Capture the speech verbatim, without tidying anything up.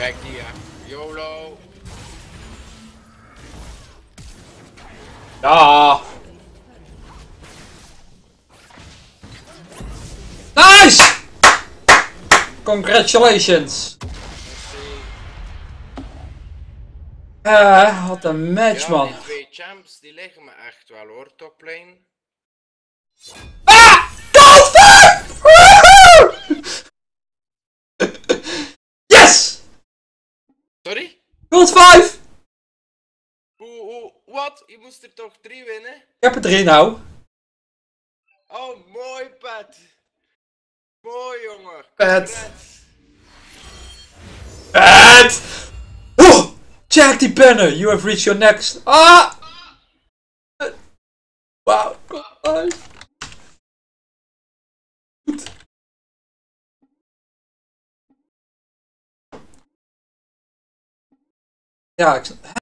Kijk hier, YOLO. Ja. Nice! Congratulations. Eh, wat een match, Ja, man. die twee champs die liggen me echt wel hoor, toplane. Ah! Gold five! Woehoe! Yes! Sorry? Gold five! Hoe, hoe, wat? Je moest er toch drie winnen? Ik heb er drie nou. Oh, mooi Pat. Mooi jongen. Pat. Congrats. Pat! Oh! Check die pennen. You have reached your next. Ah! Wauw. Nice. Ja, ik...